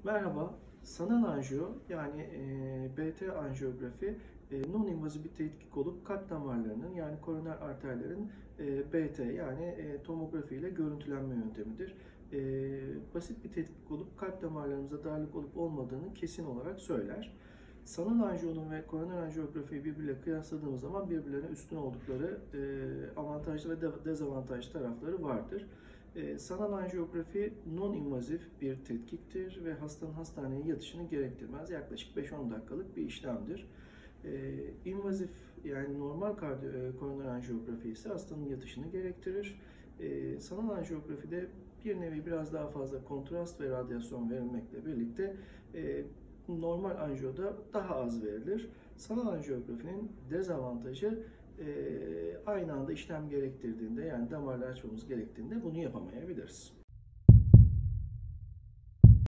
Merhaba, sanal anjiyo yani BT anjiyografi non-invazif bir tetkik olup kalp damarlarının yani koroner arterlerin BT yani tomografi ile görüntülenme yöntemidir. Basit bir tetkik olup kalp damarlarımıza darlık olup olmadığını kesin olarak söyler. Sanal anjiyonun ve koroner anjiyografiyi birbiriyle kıyasladığımız zaman birbirlerine üstün oldukları avantajlı ve dezavantajlı tarafları vardır. Sanal anjiyografi non-invazif bir tetkiktir ve hastanın hastaneye yatışını gerektirmez. Yaklaşık 5-10 dakikalık bir işlemdir. İnvazif yani normal koroner anjiyografi ise hastanın yatışını gerektirir. Sanal anjiyografide bir nevi biraz daha fazla kontrast ve radyasyon verilmekle birlikte normal anjiyoda daha az verilir. Sanal anjiyografinin dezavantajı aynı anda işlem gerektirdiğinde yani damarları açmamız gerektiğinde bunu yapamayabiliriz.